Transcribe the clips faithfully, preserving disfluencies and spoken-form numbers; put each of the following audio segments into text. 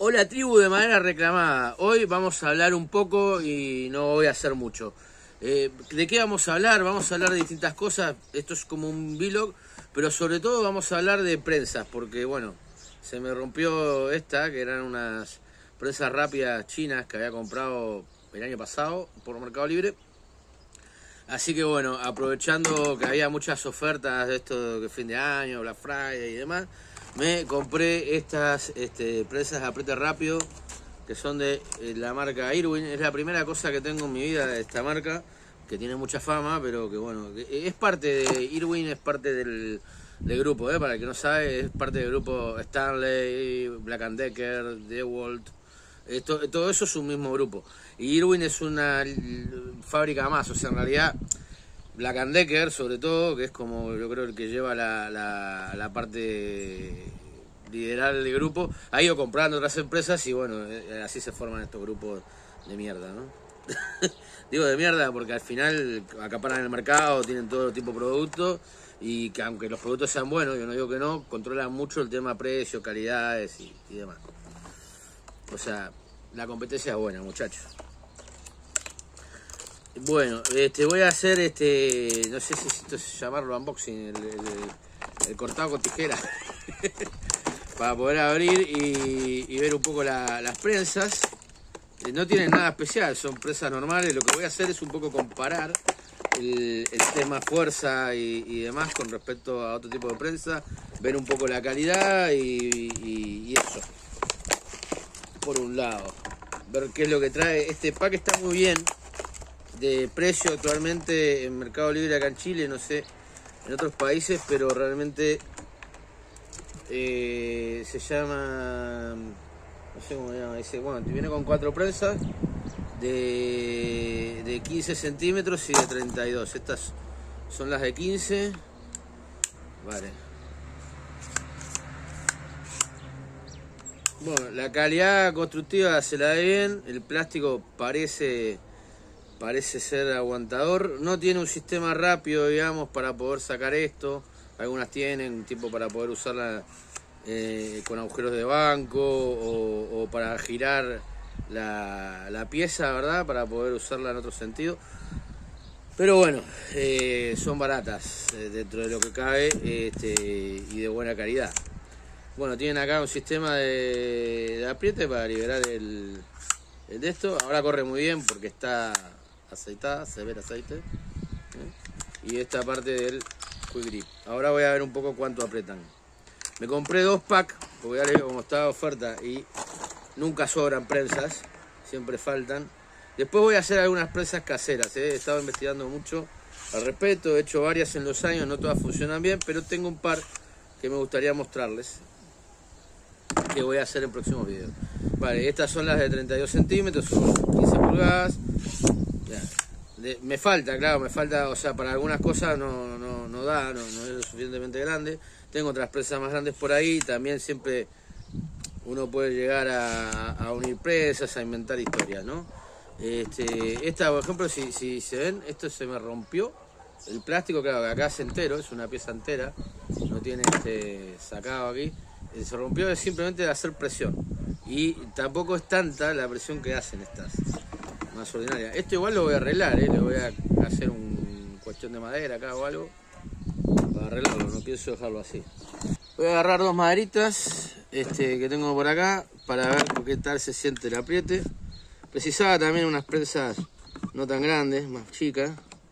Hola tribu de madera reclamada, hoy vamos a hablar un poco y no voy a hacer mucho. Eh, ¿De qué vamos a hablar? Vamos a hablar de distintas cosas, esto es como un vlog, pero sobre todo vamos a hablar de prensas, porque bueno, se me rompió esta, que eran unas prensas rápidas chinas que había comprado el año pasado por Mercado Libre. Así que bueno, aprovechando que había muchas ofertas de esto de fin de año, Black Friday y demás, me compré estas este, prensas de apriete rápido que son de eh, la marca Irwin. Es la primera cosa que tengo en mi vida de esta marca, que tiene mucha fama, pero que bueno, que es parte de Irwin, es parte del, del grupo, ¿eh? Para el que no sabe, es parte del grupo Stanley, Black and Decker, DeWalt. Esto, todo eso es un mismo grupo. Y Irwin es una fábrica más, o sea, en realidad Black and Decker, sobre todo, que es como yo creo el que lleva la, la, la parte lideral del grupo, ha ido comprando otras empresas y bueno, así se forman estos grupos de mierda, ¿no? Digo de mierda porque al final acaparan el mercado, tienen todo tipo de productos y que aunque los productos sean buenos, yo no digo que no, controlan mucho el tema precio, calidades y, y demás. O sea, la competencia es buena, muchachos. Bueno, este voy a hacer este, no sé si esto es llamarlo unboxing, el, el, el cortado con tijera, para poder abrir y, y ver un poco la, las prensas. No tienen nada especial, son prensas normales. Lo que voy a hacer es un poco comparar el, el tema fuerza y, y demás con respecto a otro tipo de prensa, ver un poco la calidad y, y, y eso. Por un lado, ver qué es lo que trae. Este pack está muy bien de precio actualmente en Mercado Libre acá en Chile, no sé en otros países, pero realmente eh, se llama, no sé cómo se llama, dice, bueno, viene con cuatro prensas de, de quince centímetros y de treinta y dos. Estas son las de quince, vale. Bueno, la calidad constructiva se la ve bien, el plástico parece, parece ser aguantador, no tiene un sistema rápido, digamos, para poder sacar esto, algunas tienen tipo para poder usarla eh, con agujeros de banco o, o para girar la, la pieza, ¿verdad? Para poder usarla en otro sentido, pero bueno, eh, son baratas eh, dentro de lo que cabe este, y de buena calidad. Bueno, tienen acá un sistema de, de apriete para liberar el, el de esto. Ahora corre muy bien porque está aceitada, se ve el aceite, ¿eh? Y esta parte del quick grip. Ahora voy a ver un poco cuánto apretan. Me compré dos packs, porque ya les digo, como estaba de oferta y nunca sobran prensas, siempre faltan. Después voy a hacer algunas prensas caseras, ¿eh? He estado investigando mucho al respecto, he hecho varias en los años, no todas funcionan bien, pero tengo un par que me gustaría mostrarles, que voy a hacer en próximos videos. Vale, estas son las de treinta y dos centímetros, son quince pulgadas. Ya. De, me falta, claro, me falta, o sea, para algunas cosas no, no, no da, no, no es lo suficientemente grande. Tengo otras presas más grandes por ahí, también siempre uno puede llegar a, a unir presas, a inventar historias, ¿no? Este, esta, por ejemplo, si, si se ven, esto se me rompió. El plástico, claro, que acá es entero, es una pieza entera, no tiene este sacado aquí. Se rompió es simplemente de hacer presión. Y tampoco es tanta la presión que hacen estas, más ordinarias. Esto igual lo voy a arreglar, ¿eh? Le voy a hacer un cuestión de madera acá o algo para arreglarlo, no pienso dejarlo así. Voy a agarrar dos maderitas este, que tengo por acá para ver qué tal se siente el apriete. Precisaba también unas prensas no tan grandes, más chicas.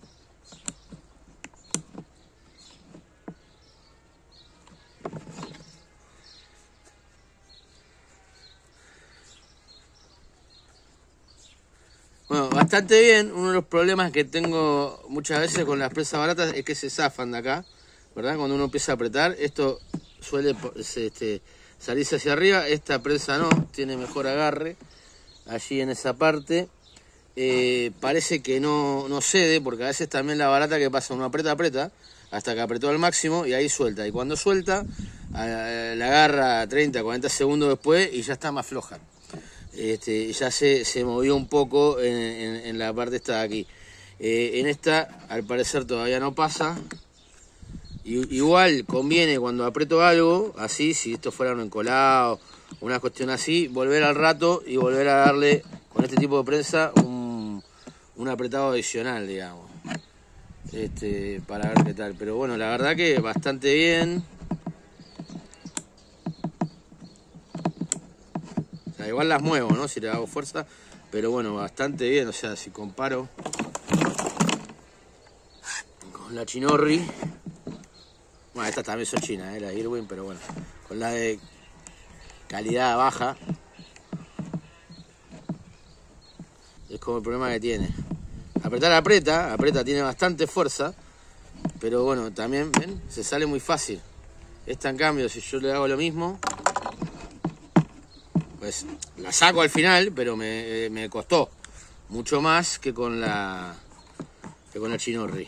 Bueno, bastante bien. Uno de los problemas que tengo muchas veces con las presas baratas es que se zafan de acá, ¿verdad? Cuando uno empieza a apretar, esto suele este, salirse hacia arriba. Esta prensa no, tiene mejor agarre allí en esa parte. Eh, parece que no, no cede, porque a veces también la barata que pasa, uno aprieta, aprieta, hasta que apretó al máximo y ahí suelta. Y cuando suelta, la agarra treinta, cuarenta segundos después y ya está más floja. Este, ya se, se movió un poco en, en, en la parte esta de aquí. Eh, en esta, al parecer, todavía no pasa. Y, igual conviene cuando aprieto algo, así, si esto fuera un encolado una cuestión así, volver al rato y volver a darle con este tipo de prensa un, un apretado adicional, digamos, este, para ver qué tal. Pero bueno, la verdad que bastante bien. O sea, igual las muevo, ¿no? Si le hago fuerza, pero bueno, bastante bien. O sea, si comparo con la Chinorri, bueno, estas también son chinas, ¿eh? La Irwin, pero bueno, con la de calidad baja, es como el problema que tiene. Apretar aprieta, aprieta, tiene bastante fuerza, pero bueno, también, ¿ven? Se sale muy fácil. Esta, en cambio, si yo le hago lo mismo, pues la saco al final, pero me, me costó mucho más que con la que con la Chinorri.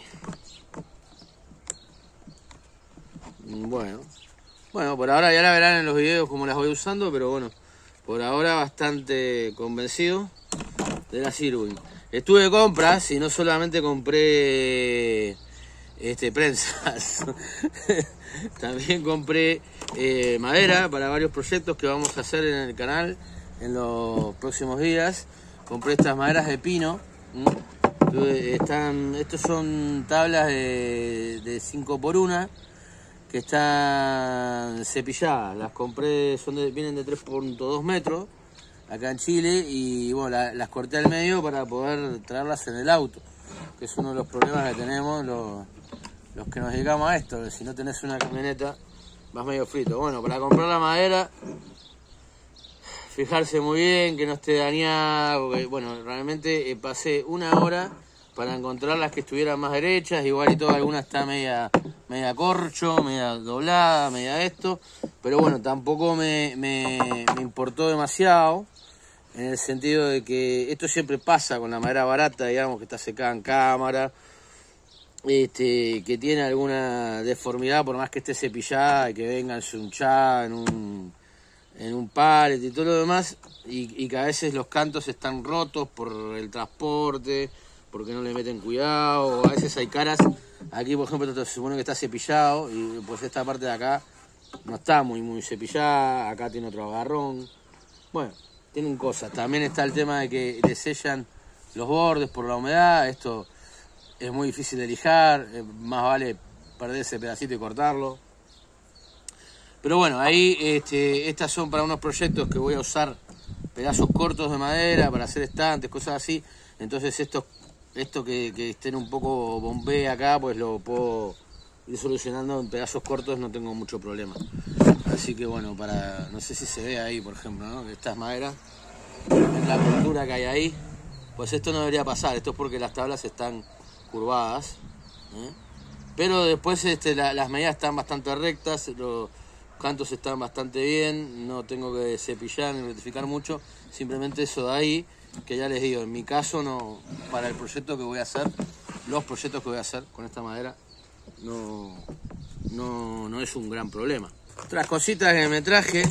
Bueno, bueno, por ahora ya la verán en los videos cómo las voy usando, pero bueno, por ahora bastante convencido de la Irwin. Estuve de compras y no solamente compré este, prensas, también compré eh, madera para varios proyectos que vamos a hacer en el canal en los próximos días. Compré estas maderas de pino. Están, estos son tablas de, de cinco por uno que están cepilladas. Las compré, son de, vienen de tres punto dos metros acá en Chile, y bueno, la, las corté al medio para poder traerlas en el auto, que es uno de los problemas que tenemos los, los que nos dedicamos a esto, que si no tenés una camioneta vas medio frito. Bueno, para comprar la madera, fijarse muy bien que no esté dañada, porque bueno, realmente eh, pasé una hora para encontrar las que estuvieran más derechas. Igual y todo, alguna está media, media corcho, media doblada, media esto, pero bueno, tampoco me, me, me importó demasiado, en el sentido de que esto siempre pasa con la madera barata, digamos, que está secada en cámara, este, que tiene alguna deformidad por más que esté cepillada y que venga ensunchada en un, en un pallet y todo lo demás, y, y que a veces los cantos están rotos por el transporte, porque no le meten cuidado, o a veces hay caras, aquí por ejemplo se supone que está cepillado, y pues esta parte de acá no está muy muy cepillada, acá tiene otro agarrón, bueno, tienen cosas. También está el tema de que le sellan los bordes por la humedad, esto es muy difícil de lijar, más vale perder ese pedacito y cortarlo. Pero bueno, ahí este, estas son para unos proyectos que voy a usar pedazos cortos de madera para hacer estantes, cosas así. Entonces esto, esto que, que estén un poco bombé acá, pues lo puedo ir solucionando en pedazos cortos, no tengo mucho problema. Así que bueno, para, no sé si se ve ahí, por ejemplo, ¿no? Estas maderas, en la apertura que hay ahí, pues esto no debería pasar. Esto es porque las tablas están curvadas, ¿eh? Pero después este, la, las medidas están bastante rectas, los cantos están bastante bien, no tengo que cepillar ni rectificar mucho, simplemente eso de ahí, que ya les digo, en mi caso, no, para el proyecto que voy a hacer, los proyectos que voy a hacer con esta madera, no, no, no es un gran problema. Otras cositas que me traje,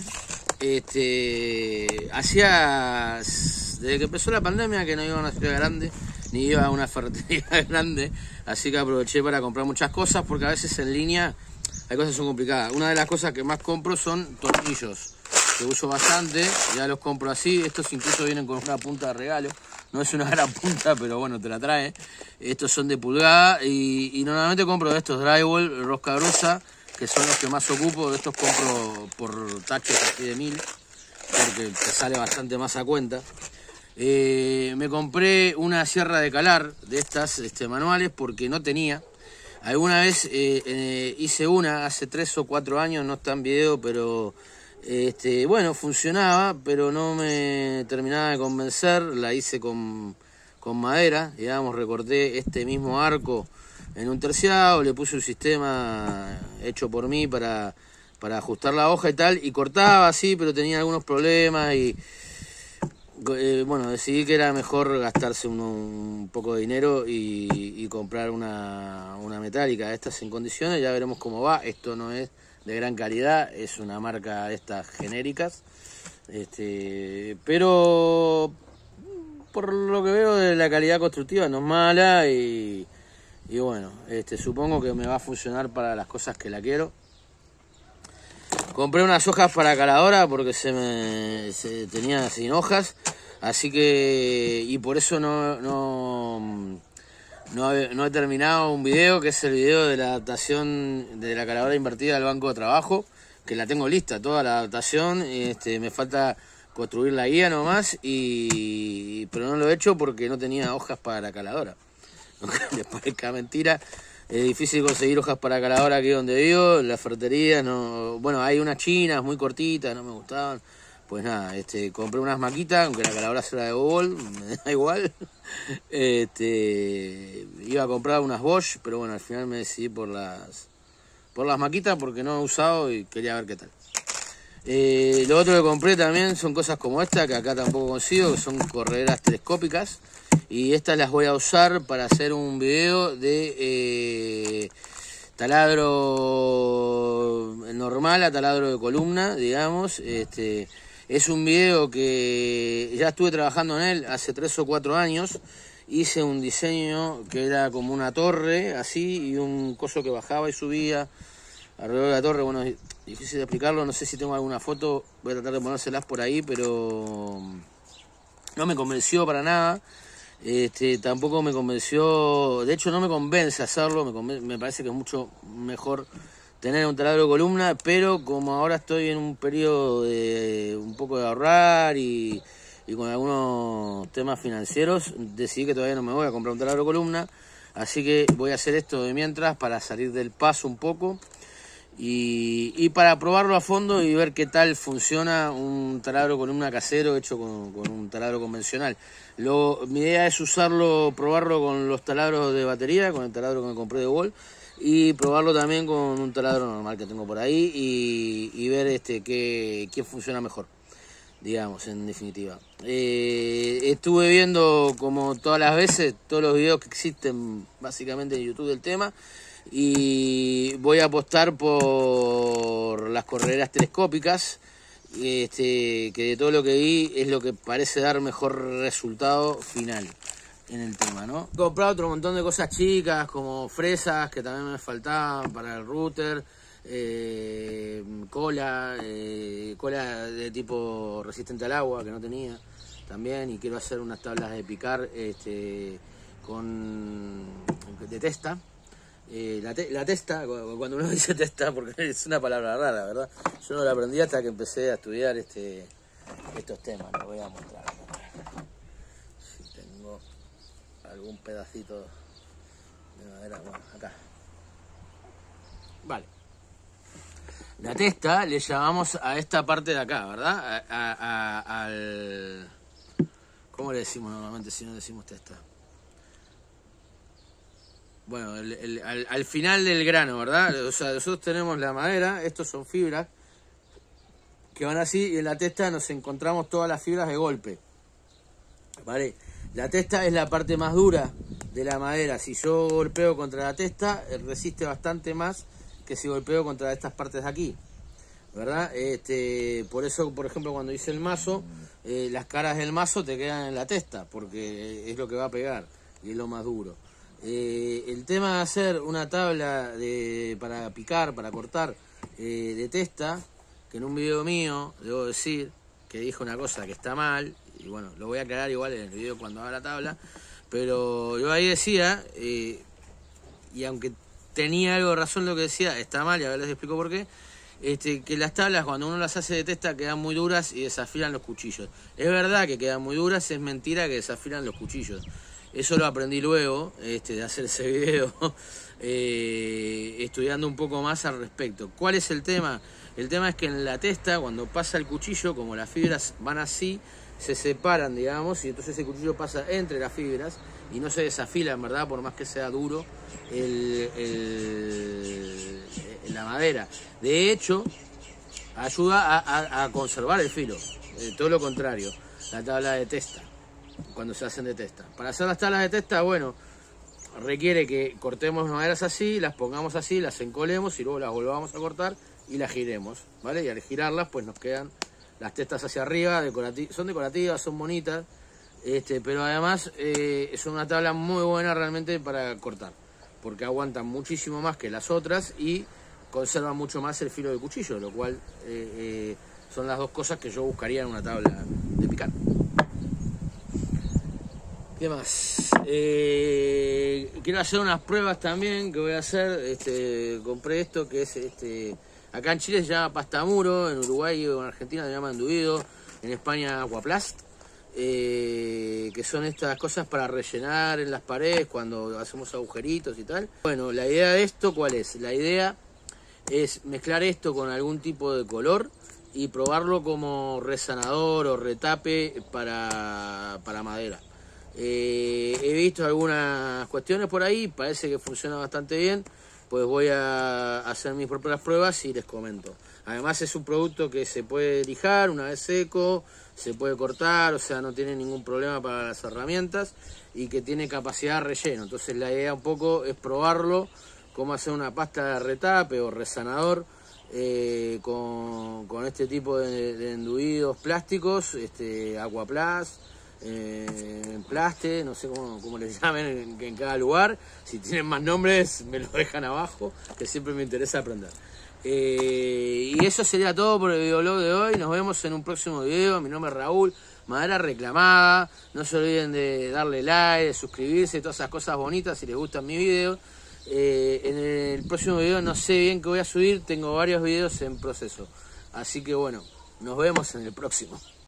este, hacía, desde que empezó la pandemia, que no iba a una ciudad grande, ni iba a una ferretería grande, así que aproveché para comprar muchas cosas, porque a veces en línea hay cosas que son complicadas. Una de las cosas que más compro son tornillos, que uso bastante, ya los compro así. Estos incluso vienen con una punta de regalo, no es una gran punta, pero bueno, te la trae. Estos son de pulgada, y, y normalmente compro de estos drywall, rosca gruesa, que son los que más ocupo. De estos compro por tachos así de mil, porque te sale bastante más a cuenta. Eh, me compré una sierra de calar de estas este, manuales, porque no tenía. Alguna vez eh, eh, hice una hace tres o cuatro años, no está en video, pero este, bueno, funcionaba, pero no me terminaba de convencer. La hice con, con madera, digamos, recorté este mismo arco en un terciado, le puse un sistema hecho por mí para, para ajustar la hoja y tal, y cortaba así, pero tenía algunos problemas y eh, bueno, decidí que era mejor gastarse uno, un poco de dinero y, y comprar una, una metálica de estas en condiciones. Ya veremos cómo va. Esto no es de gran calidad, es una marca de estas genéricas, este, pero por lo que veo de la calidad constructiva no es mala, y, y bueno, este, supongo que me va a funcionar para las cosas que la quiero. compré unas hojas para caladora porque se me se tenía sin hojas, así que y por eso no no no he, no he terminado un video que es el video de la adaptación de la caladora invertida al banco de trabajo, que la tengo lista toda la adaptación. Este, me falta construir la guía nomás, y pero no lo he hecho porque no tenía hojas para la caladora. Aunque les parezca mentira, es difícil conseguir hojas para caladora aquí donde vivo. Las ferreterías no, bueno, hay unas chinas muy cortitas, no me gustaban. Pues nada, este, compré unas maquitas, aunque la caladora sea de Bobol, me da igual. Este, iba a comprar unas Bosch, pero bueno, al final me decidí por las por las maquitas porque no he usado y quería ver qué tal. Eh, lo otro que compré también son cosas como esta, que acá tampoco consigo, que son correderas telescópicas. Y estas las voy a usar para hacer un video de eh, taladro normal a taladro de columna, digamos. Este, es un video que ya estuve trabajando en él hace tres o cuatro años. Hice un diseño que era como una torre, así, y un coso que bajaba y subía alrededor de la torre. Bueno, es difícil de explicarlo, no sé si tengo alguna foto, voy a tratar de ponérselas por ahí, pero no me convenció para nada. Este, tampoco me convenció, de hecho no me convence hacerlo, me, convence, me parece que es mucho mejor tener un taladro de columna, pero como ahora estoy en un periodo de un poco de ahorrar y, y con algunos temas financieros, decidí que todavía no me voy a comprar un taladro de columna, así que voy a hacer esto de mientras para salir del paso un poco y, y para probarlo a fondo y ver qué tal funciona un taladro de columna casero hecho con, con un taladro convencional. Lo, mi idea es usarlo, probarlo con los taladros de batería, con el taladro que me compré de Bobol, y probarlo también con un taladro normal que tengo por ahí y, y ver este qué, qué funciona mejor, digamos, en definitiva. Eh, estuve viendo, como todas las veces, todos los videos que existen básicamente en YouTube del tema, y voy a apostar por las correderas telescópicas. Este, que de todo lo que vi es lo que parece dar mejor resultado final en el tema, ¿no? He comprado otro montón de cosas chicas, como fresas que también me faltaban para el router, eh, cola, eh, cola de tipo resistente al agua que no tenía también, y quiero hacer unas tablas de picar este, con de testa. Eh, la, te, la testa, cuando uno dice testa, porque es una palabra rara, ¿verdad? Yo no la aprendí hasta que empecé a estudiar este, estos temas. Les voy a mostrar. Si tengo algún pedacito de madera. Bueno, acá. Vale. La testa le llamamos a esta parte de acá, ¿verdad? A, a, a, al... ¿Cómo le decimos normalmente si no decimos testa? Bueno, el, el, al, al final del grano, ¿verdad? O sea, nosotros tenemos la madera, estos son fibras que van así, y en la testa nos encontramos todas las fibras de golpe, ¿vale? La testa es la parte más dura de la madera. Si yo golpeo contra la testa, resiste bastante más que si golpeo contra estas partes de aquí, ¿verdad? Este, por eso, por ejemplo, cuando hice el mazo, eh, las caras del mazo te quedan en la testa, porque es lo que va a pegar y es lo más duro. Eh, el tema de hacer una tabla de, para picar, para cortar eh, de testa, que en un video mío, debo decir, que dije una cosa que está mal, y bueno, lo voy a aclarar igual en el video cuando haga la tabla, pero yo ahí decía, eh, y aunque tenía algo de razón lo que decía, está mal, y ahora les explico por qué, este, que las tablas cuando uno las hace de testa quedan muy duras y desafilan los cuchillos. Es verdad que quedan muy duras, es mentira que desafilan los cuchillos. Eso lo aprendí luego, este, de hacer ese video, eh, estudiando un poco más al respecto. ¿Cuál es el tema? El tema es que en la testa, cuando pasa el cuchillo, como las fibras van así, se separan, digamos, y entonces el cuchillo pasa entre las fibras y no se desafila, en verdad, por más que sea duro el, el, la madera. De hecho, ayuda a, a, a conservar el filo, eh, todo lo contrario, la tabla de testa. Cuando se hacen de testa. Para hacer las tablas de testa, bueno, requiere que cortemos maderas así, las pongamos así, las encolemos y luego las volvamos a cortar y las giremos, ¿vale? Y al girarlas, pues nos quedan las testas hacia arriba, decorati son decorativas, son bonitas, este, pero además eh, son una tabla muy buena realmente para cortar, porque aguantan muchísimo más que las otras y conserva mucho más el filo del cuchillo, lo cual eh, eh, son las dos cosas que yo buscaría en una tabla de picar. ¿Qué más? Eh, quiero hacer unas pruebas también que voy a hacer. Este, compré esto que es, este, acá en Chile se llama pastamuro, en Uruguay o en Argentina se llama enduido, en España aguaplast, eh, que son estas cosas para rellenar en las paredes cuando hacemos agujeritos y tal. Bueno, la idea de esto, ¿cuál es? La idea es mezclar esto con algún tipo de color y probarlo como resanador o retape para, para madera. Eh, he visto algunas cuestiones por ahí, parece que funciona bastante bien, pues voy a hacer mis propias pruebas y les comento. Además es un producto que se puede lijar una vez seco, se puede cortar, o sea, no tiene ningún problema para las herramientas y que tiene capacidad de relleno. Entonces la idea un poco es probarlo, cómo hacer una pasta de retape o resanador eh, con, con este tipo de, de enduidos plásticos, este, Aquaplast, Eh, en plaste, no sé cómo, cómo les llamen en, en cada lugar. Si tienen más nombres me lo dejan abajo, que siempre me interesa aprender. Eh, y eso sería todo por el videoblog de hoy. Nos vemos en un próximo video. Mi nombre es Raúl, madera reclamada. No se olviden de darle like, de suscribirse, todas esas cosas bonitas si les gustan mis videos. Eh, en el próximo video no sé bien qué voy a subir, tengo varios videos en proceso, así que bueno, nos vemos en el próximo.